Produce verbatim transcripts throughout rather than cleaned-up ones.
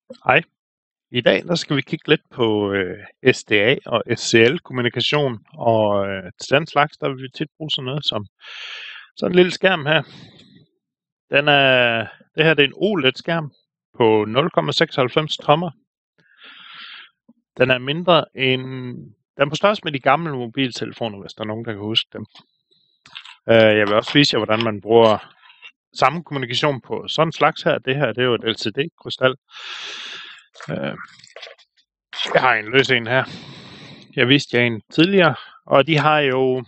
Hej. I dag der skal vi kigge lidt på øh, S D A og S C L-kommunikation, og øh, til den slags, der vil vi tit bruge sådan noget som sådan en lille skærm her. Den er, det her det er en O L E D-skærm på nul komma seksoghalvfems tommer. Den er mindre end... Den er på størrelse med de gamle mobiltelefoner, hvis der er nogen, der kan huske dem. Uh, jeg vil også vise jer, hvordan man bruger samme kommunikation på sådan en slags her. Det her det er jo et L C D-krystal. Uh, jeg har en løs en her. Jeg viste jer en tidligere, og de har jo...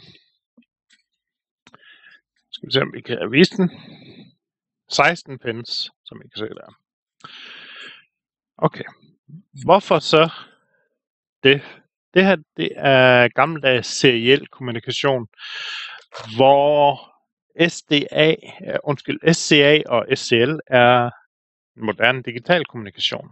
Skal vi se, om vi kan vise den. seksten pins, som I kan se der. Okay. Hvorfor så det? Det her, det er gammeldags seriel kommunikation, hvor S D A, undskyld, S C A og S C L er en moderne digital kommunikation.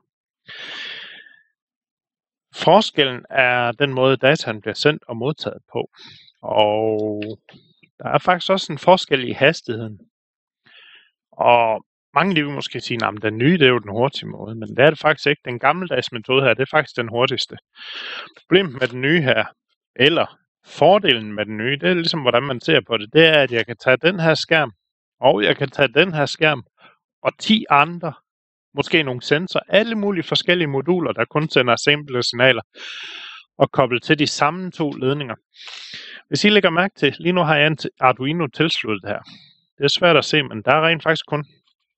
Forskellen er den måde, dataen bliver sendt og modtaget på. Og der er faktisk også en forskel i hastigheden. Og mange vil måske sige, at den nye det er jo den hurtige måde, men det er det faktisk ikke. Den gammeldags metode her, det er faktisk den hurtigste. Problemet med den nye her, eller fordelen med den nye, det er ligesom, hvordan man ser på det, det er, at jeg kan tage den her skærm, og jeg kan tage den her skærm, og ti andre, måske nogle sensorer, alle mulige forskellige moduler, der kun sender simple signaler, og koble til de samme to ledninger. Hvis I lægger mærke til, lige nu har jeg en Arduino tilsluttet her. Det er svært at se, men der er rent faktisk kun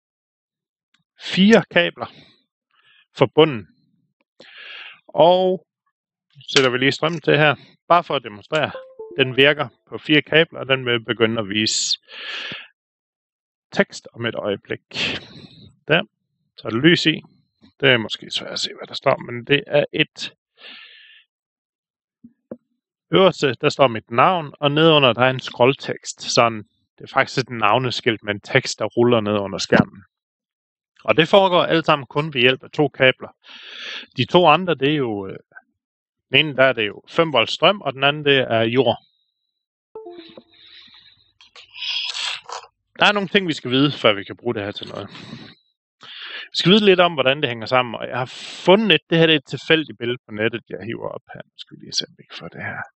fire kabler forbundet. Og sætter vi lige strømmen til her, bare for at demonstrere. Den virker på fire kabler, og den vil begynde at vise tekst om et øjeblik. Der, så er det lys i. Det er måske svært at se, hvad der står, men det er et øverste, der står mit navn, og nedenunder der er en scrolltekst. Sådan, det er faktisk et navneskilt med en tekst, der ruller ned under skærmen. Og det foregår alt sammen kun ved hjælp af to kabler. De to andre, det er jo, den ene der er det jo fem volt strøm, og den anden det er jord. Der er nogle ting, vi skal vide, før vi kan bruge det her til noget. Vi skal vide lidt om, hvordan det hænger sammen, og jeg har fundet et, det her det er et tilfældigt billede på nettet, jeg hiver op her. Nu skal vi lige se, om vi kan få det her.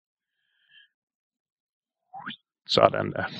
Sådan der.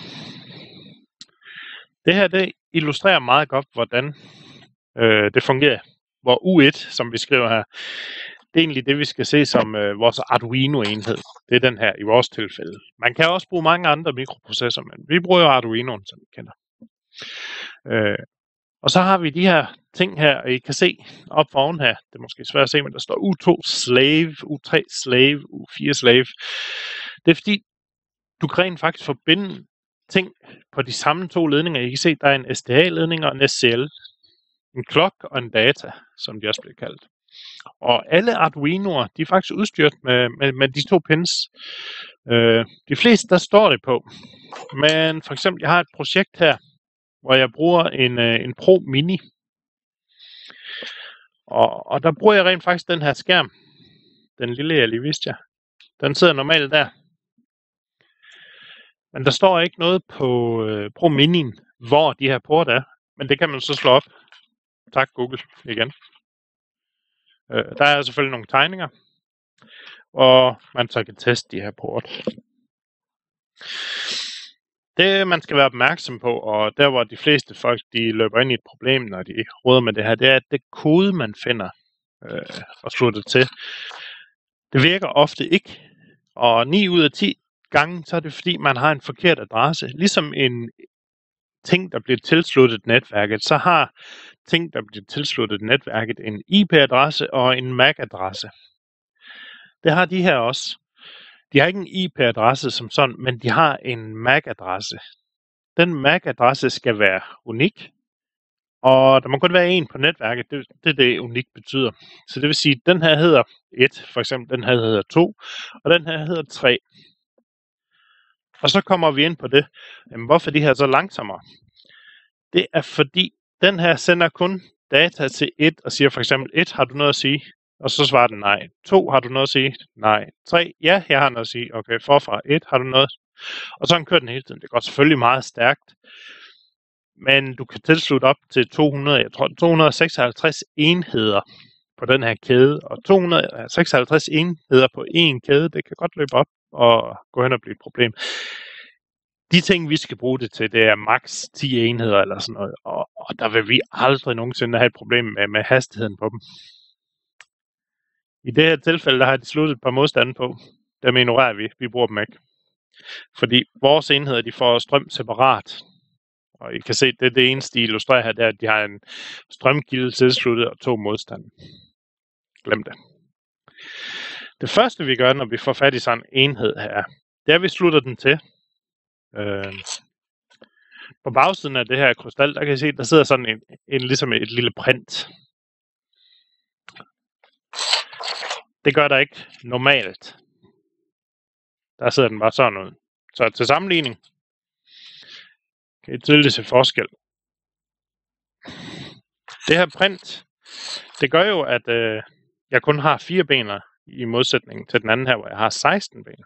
Det her, det illustrerer meget godt, hvordan øh, det fungerer. Hvor U et, som vi skriver her, det er egentlig det, vi skal se som øh, vores Arduino-enhed. Det er den her i vores tilfælde. Man kan også bruge mange andre mikroprocessorer, men vi bruger jo Arduinoen, som vi kender. Øh, og så har vi de her ting her, og I kan se op foran her, det er måske svært at se, men der står U to slave, U tre slave, U fire slave. Det er fordi, du kan rent faktisk forbinde ting på de samme to ledninger. I kan se, der er en S D A-ledning og en S C L. En klok og en data, som de også bliver kaldt. Og alle Arduino'er, de er faktisk udstyret med, med, med de to pins. Øh, de fleste, der står det på. Men for eksempel, jeg har et projekt her, hvor jeg bruger en, en Pro Mini. Og, og der bruger jeg rent faktisk den her skærm. Den lille, jeg lige viste jer. Den sidder normalt der. Men der står ikke noget på øh, Pro Mini'en, hvor de her port er. Men det kan man så slå op. Tak Google igen. Øh, der er selvfølgelig nogle tegninger, og man så kan teste de her port. Det man skal være opmærksom på, og der hvor de fleste folk de løber ind i et problem, når de råder med det her, det er, at det kode man finder øh, og slutter til, det virker ofte ikke. Og ni ud af ti gange, så er det fordi man har en forkert adresse. Ligesom en ting, der bliver tilsluttet netværket, så har ting, der bliver tilsluttet netværket, en I P-adresse og en M A C-adresse. Det har de her også. De har ikke en I P-adresse som sådan, men de har en M A C-adresse. Den M A C-adresse skal være unik, og der må kun være en på netværket. Det er det, det unik betyder. Så det vil sige, at den her hedder et, for eksempel den her hedder to, og den her hedder tre. Og så kommer vi ind på det. Jamen, hvorfor er de her så langsommere? Det er fordi, den her sender kun data til et og siger for eksempel et, har du noget at sige? Og så svarer den nej. to, har du noget at sige? Nej. tre, ja, jeg har noget at sige. Okay, forfra et, har du noget? Og sådan kører den hele tiden. Det går selvfølgelig meget stærkt. men du kan tilslutte op til to hundrede, jeg tror to hundrede seksoghalvtreds enheder på den her kæde, og to hundrede seksoghalvtreds enheder på én kæde, det kan godt løbe op og gå hen og blive et problem. De ting, vi skal bruge det til, det er maks ti enheder eller sådan noget, og, og der vil vi aldrig nogensinde have et problem med, med hastigheden på dem. I det her tilfælde, der har de sluttet et par modstande på. Dem ignorerer vi. Vi bruger dem ikke. Fordi vores enheder, de får strøm separat. Og I kan se, det er det eneste, de illustrerer her, det er, at de har en strømkilde tilsluttet og to modstande. Glem det. Det første, vi gør, når vi får fat i sådan en enhed her, det er, at vi slutter den til. Øh, på bagsiden af det her krystal, der kan I se, der sidder sådan en, en ligesom et lille print. Det gør der ikke normalt. Der sidder den bare sådan ud. Så til sammenligning kan I tydeligt se forskel. Det her print, det gør jo, at øh, jeg kun har fire bener i modsætning til den anden her, hvor jeg har seksten ben.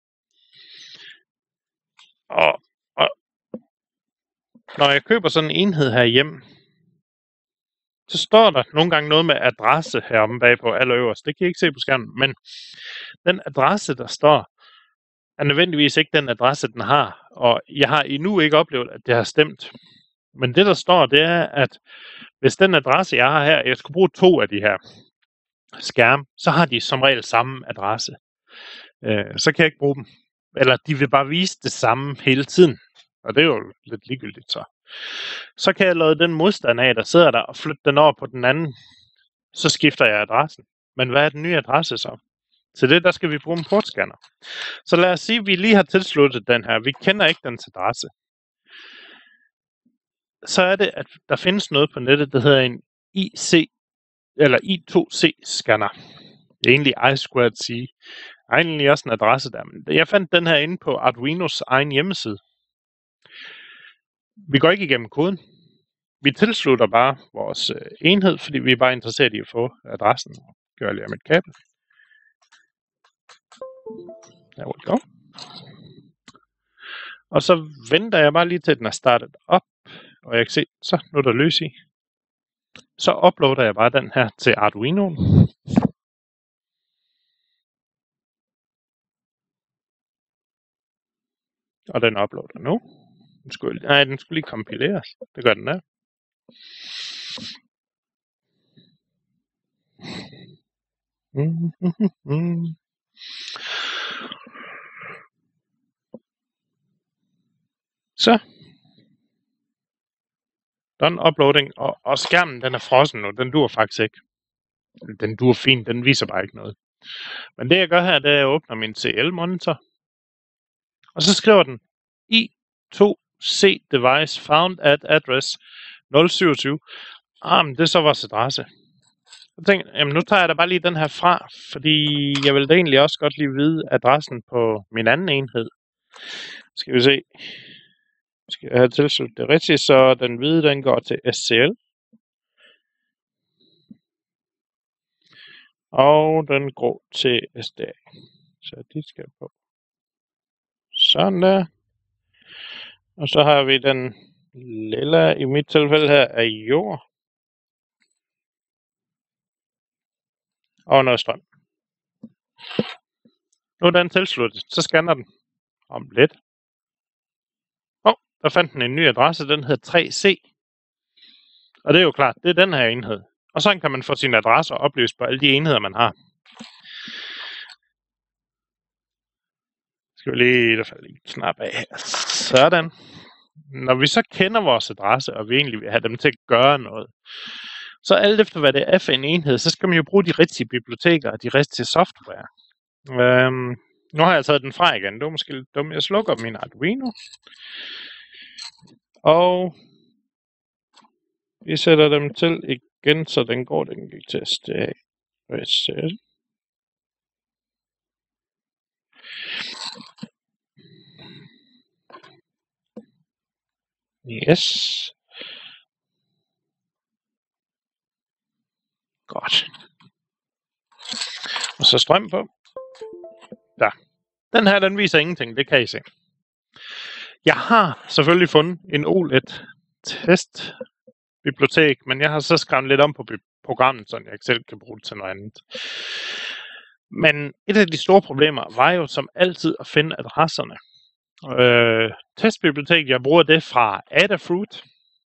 Og, og når jeg køber sådan en enhed her hjem, så står der nogle gange noget med adresse heromme bagpå allerøverst. Det kan I ikke se på skærmen, men den adresse, der står, er nødvendigvis ikke den adresse, den har. Og jeg har endnu ikke oplevet, at det har stemt. Men det, der står, det er, at hvis den adresse, jeg har her, jeg skulle bruge to af de her skærme, så har de som regel samme adresse. Øh, så kan jeg ikke bruge dem. Eller de vil bare vise det samme hele tiden. Og det er jo lidt ligegyldigt så. Så kan jeg lade den modstand af, der sidder der, og flytte den over på den anden. Så skifter jeg adressen. Men hvad er den nye adresse så? Til det, der skal vi bruge en portscanner. Så lad os sige, at vi lige har tilsluttet den her. Vi kender ikke dens adresse. Så er det, at der findes noget på nettet, der hedder en I C eller I to C-scanner. Det er egentlig I squared C. Der er egentlig også en adresse der. Men jeg fandt den her inde på Arduinos egen hjemmeside. Vi går ikke igennem koden. Vi tilslutter bare vores enhed, fordi vi er bare interesseret i at få adressen. Gør lige med et kabel. There we go. Og så venter jeg bare lige til, at den er startet op. Og jeg kan se, så nu er der lys i. Så uploader jeg bare den her til Arduino. Og den uploader nu. Den skulle, nej, den skulle lige kompileres. Det gør den der. Mm-hmm. Så. Done uploading. Og, og skærmen, den er frossen nu. Den dur faktisk ikke. Den dur fint. Den viser bare ikke noget. Men det jeg gør her, det er, at jeg åbner min C L-monitor. Og så skriver den I to C device found at address nul syv syv. Ah, men det er så vores adresse. Jeg tænkte, jamen nu tager jeg da bare lige den her fra, fordi jeg vil da egentlig også godt lige vide adressen på min anden enhed. Skal vi se. Skal jeg have tilsluttet det rigtigt, så den hvide, den går til S C L. Og den grå til S D A. Så de skal på. Sådan der. Og så har vi den lilla, i mit tilfælde her, af jord. Og noget strøm. Nu er den tilsluttet. Så scanner den om lidt. Åh, oh, der fandt den en ny adresse. Den hedder tre C. Og det er jo klart, det er den her enhed. Og sådan kan man få sine adresser oplyst på alle de enheder, man har. Skal vi lige i hvert fald lige knappe af her. Sådan. Når vi så kender vores adresse, og vi egentlig vil have dem til at gøre noget, så alt efter hvad det er for en enhed, så skal man jo bruge de rigtige biblioteker og de rigtige software. Øhm, nu har jeg taget den fra igen. Det var måske lidt dumt. Jeg slukker min Arduino. Og vi sætter dem til igen, så den går, den gik til S D A. Reset. Yes. Godt. Og så strøm på. Der. Den her, den viser ingenting. Det kan I se. Jeg har selvfølgelig fundet en O L E D testbibliotek, men jeg har så skrevet lidt om på programmet, så jeg ikke selv kan bruge det til noget andet. Men et af de store problemer var jo som altid at finde adresserne. Øh, testbiblioteket, jeg bruger det fra Adafruit,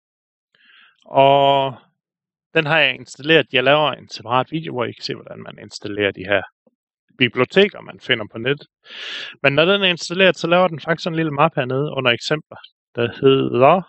og den har jeg installeret. Jeg laver en separat video, hvor I kan se, hvordan man installerer de her biblioteker, man finder på nettet. Men når den er installeret, så laver den faktisk en lille mappe hernede under eksempler, der hedder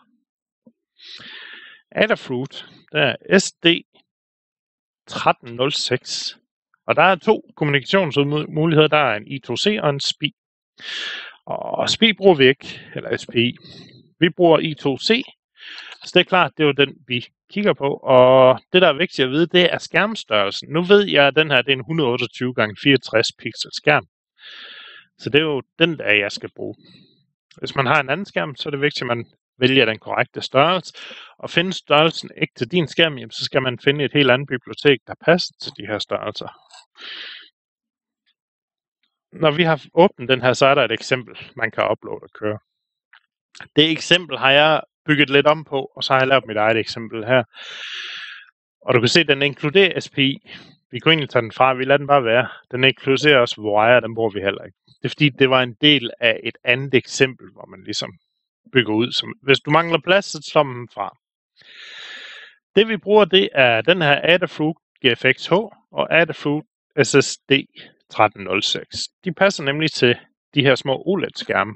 Adafruit. Der er S D tretten nul seks. Og der er to kommunikationsmuligheder. Der er en I to C og en S P I. Og S P I bruger vi ikke, eller S P I. Vi bruger I to C. Så det er klart, det er jo den, vi kigger på. Og det, der er vigtigt at vide, det er skærmstørrelsen. Nu ved jeg, at den her det er en et hundrede og otteogtyve gange fireogtres pixel skærm. Så det er jo den, der jeg skal bruge. Hvis man har en anden skærm, så er det vigtigt, at man vælger den korrekte størrelse. Og finde størrelsen ikke til din skærm, jamen, så skal man finde et helt andet bibliotek, der passer til de her størrelser. Når vi har åbnet den her, så er der et eksempel, man kan uploade og køre. Det eksempel har jeg bygget lidt om på, og så har jeg lavet mit eget eksempel her. Og du kan se, at den inkluderer S P I. Vi kunne egentlig tage den fra, vi lader den bare være. Den inkluderer også Wire, den bruger vi heller ikke. Det er fordi, det var en del af et andet eksempel, hvor man ligesom bygger ud. Som, hvis du mangler plads, så slår man den fra. Det vi bruger, det er den her Adafruit G F X H og Adafruit S S D tretten nul seks. De passer nemlig til de her små O L E D-skærme.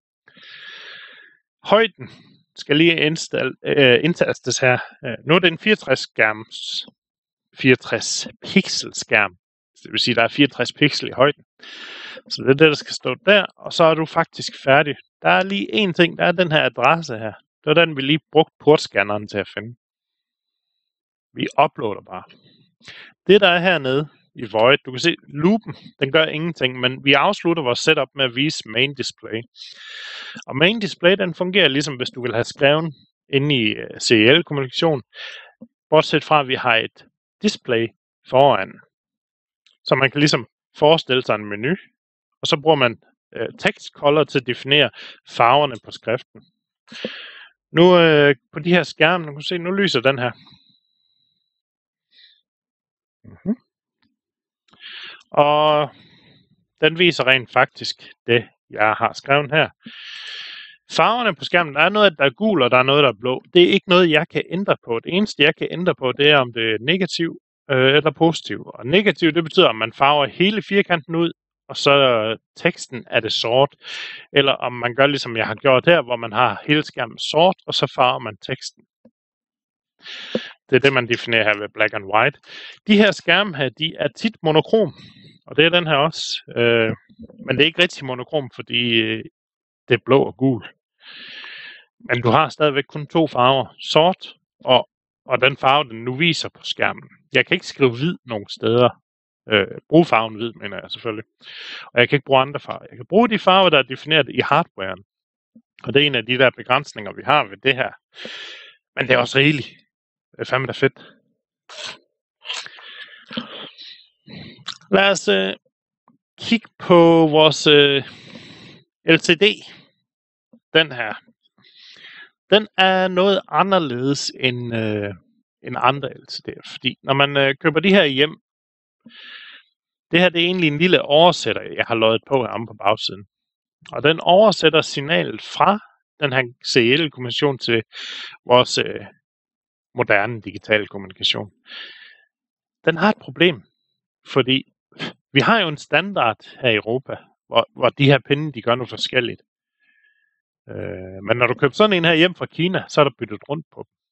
Højden skal lige install, øh, indtastes her. Nu er det en fireogtres skærms, fireogtres pixel skærm. Det vil sige, at der er fireogtres pixel i højden. Så det er det, der skal stå der, og så er du faktisk færdig. Der er lige en ting, der er den her adresse her. Det var den, vi lige brugte portscanneren til at finde. Vi uploader bare. Det, der er hernede i Void, du kan se, loopen, den gør ingenting, men vi afslutter vores setup med at vise main display. Og main display, den fungerer ligesom, hvis du vil have skrevet inde i C E L-kommunikation, bortset fra, at vi har et display foran. Så man kan ligesom forestille sig en menu, og så bruger man øh, text color til at definere farverne på skriften. Nu øh, på de her skærme, du kan se, nu lyser den her. Mm-hmm. Og den viser rent faktisk det, jeg har skrevet her. Farverne på skærmen, der er noget, der er gul, og der er noget, der er blå. Det er ikke noget, jeg kan ændre på. Det eneste, jeg kan ændre på, det er, om det er negativ øh, eller positiv. Og negativ, det betyder, at man farver hele firkanten ud, og så teksten er det sort. Eller om man gør, ligesom jeg har gjort her, hvor man har hele skærmen sort, og så farver man teksten. Det er det, man definerer her ved black and white. De her skærme her, de er tit monokrom, og det er den her også. Øh, men det er ikke rigtig monokrom, fordi øh, det er blå og gul. Men du har stadigvæk kun to farver, sort og, og den farve, den nu viser på skærmen. Jeg kan ikke skrive hvid nogen steder. Øh, bruge farven hvid, mener jeg selvfølgelig. Og jeg kan ikke bruge andre farver. Jeg kan bruge de farver, der er defineret i hardwaren. Og det er en af de der begrænsninger, vi har ved det her. Men det er også rigeligt. Det er fandme da fedt. Lad os øh, kigge på vores øh, L C D. Den her. Den er noget anderledes end, øh, end andre L C D'er. Fordi når man øh, køber de her hjem, det her det er egentlig en lille oversætter, jeg har løjet på her på bagsiden. Og den oversætter signalet fra den her C E L-kommunikation til vores øh, moderne digitale kommunikation. Den har et problem, fordi vi har jo en standard her i Europa, hvor, hvor de her pinde, de gør noget forskelligt. Øh, men når du køber sådan en her hjem fra Kina, så er der byttet rundt på dem.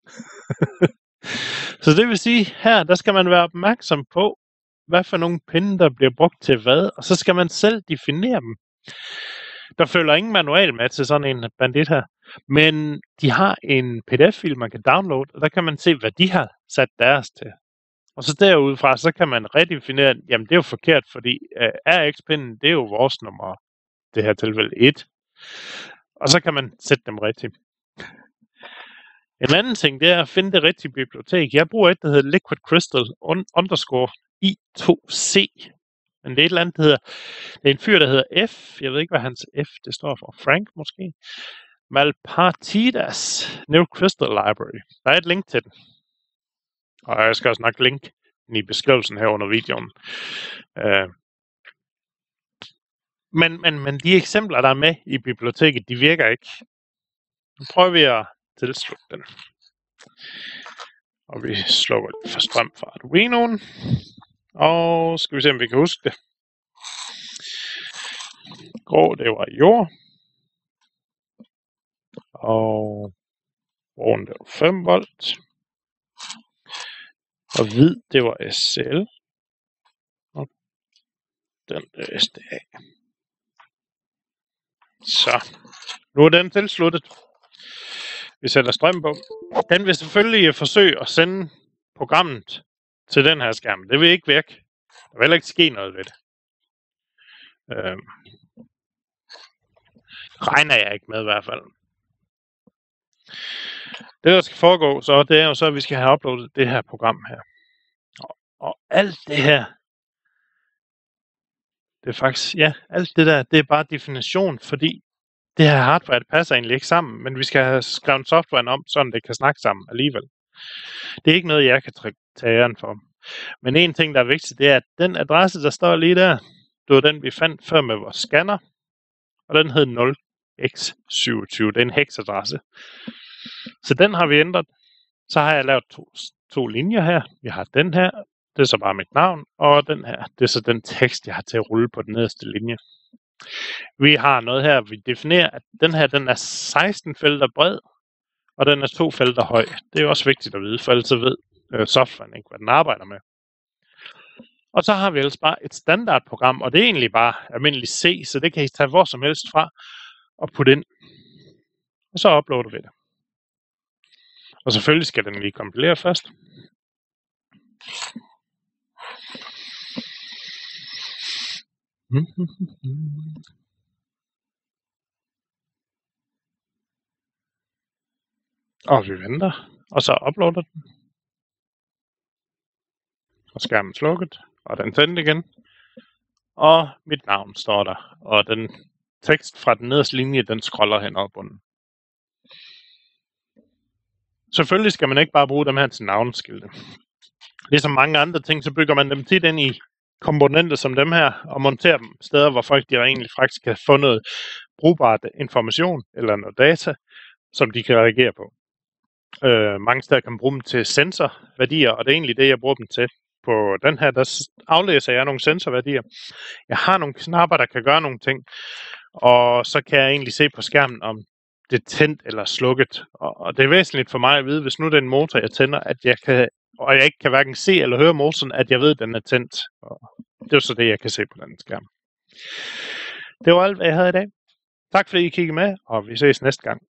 Så det vil sige, her der skal man være opmærksom på, hvad for nogle pinde, der bliver brugt til hvad, og så skal man selv definere dem. Der følger ingen manual med til sådan en bandit her, men de har en P D F-fil, man kan downloade, og der kan man se, hvad de har sat deres til. Og så derudfra, så kan man redefinere, jamen det er jo forkert, fordi uh, R X-pinden, det er jo vores nummer, det her tilfælde et. Og så kan man sætte dem rigtigt. En anden ting, det er at finde det rigtige bibliotek. Jeg bruger et, der hedder Liquid Crystal underscore I to C. Men det er et eller andet, der hedder, det er en fyr, der hedder F. Jeg ved ikke, hvad hans F det står for. Frank måske. Malpartidas New Crystal Library. Der er et link til den. Og jeg skal også nok link i beskrivelsen her under videoen. Uh, men, men, men de eksempler, der er med i biblioteket, de virker ikke. Nu prøver vi at tilslutte den. Og vi slukker lidt for strøm fra Arduinoen. Og skal vi se, om vi kan huske det. Grå, det var jord. Og brun, det var fem volt. Og hvid, det var S C L. Og den er S D A. Så, nu er den tilsluttet. Vi sætter strøm på. Den vil selvfølgelig forsøge at sende programmet til den her skærm. Det vil ikke virke. Der vil heller ikke ske noget ved det. Øhm. Regner jeg ikke med i hvert fald. Det der skal foregå, så det er jo så, at vi skal have uploadet det her program her. Og, og alt det her, det er faktisk, ja, alt det der, det er bare definition, fordi det her hardware, det passer egentlig ikke sammen, men vi skal have skrevet softwaren om, så det kan snakke sammen alligevel. Det er ikke noget, jeg kan tage æren for. Men en ting, der er vigtigt, det er, at den adresse, der står lige der, det var den, vi fandt før med vores scanner, og den hed nul x syvogtyve. Det er en heksadresse. Så den har vi ændret. Så har jeg lavet to, to linjer her. Vi har den her, det er så bare mit navn, og den her, det er så den tekst, jeg har til at rulle på den nederste linje. Vi har noget her, vi definerer, at den her, den er seksten felter bred, og den er to felter høj. Det er også vigtigt at vide, for ellers ved øh, softwaren ikke, hvad den arbejder med. Og så har vi ellers bare et standardprogram, og det er egentlig bare almindelig C, så det kan I tage hvor som helst fra og putte ind. Og så uploader vi det. Og selvfølgelig skal den lige kompilere først. Og vi venter, og så uploader den. Og skærmen slukket, og den tændt igen. Og mit navn står der, og den tekst fra den nederste linje, den scroller hen over bunden. Selvfølgelig skal man ikke bare bruge dem her til navneskilte. Ligesom mange andre ting, så bygger man dem tit ind i komponenter som dem her, og monterer dem steder, hvor folk de egentlig faktisk kan få noget brugbart information, eller noget data, som de kan reagere på. Øh, mange steder kan man bruge dem til sensorværdier, og det er egentlig det, jeg bruger dem til. På den her, der aflæser jeg nogle sensorværdier. Jeg har nogle knapper, der kan gøre nogle ting, og så kan jeg egentlig se på skærmen, om det er tændt eller slukket. Og det er væsentligt for mig at vide, hvis nu det er en motor, jeg tænder, at jeg kan, og jeg ikke kan hverken se eller høre motoren, at jeg ved, at den er tændt. Og det er så det, jeg kan se på den skærm. Det var alt, hvad jeg havde i dag. Tak fordi I kiggede med, og vi ses næste gang.